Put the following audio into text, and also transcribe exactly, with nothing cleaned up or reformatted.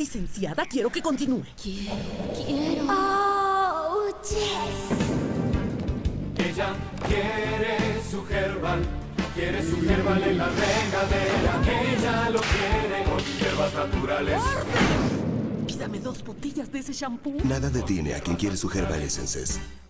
licenciada, quiero que continúe. Quiero, quiero. Oh, yes. Ella quiere su herbal, quiere su herbal en la regadera. Ella lo quiere con hierbas naturales. Pídame dos botellas de ese shampoo. Nada detiene a quien quiere su Herbal Essences.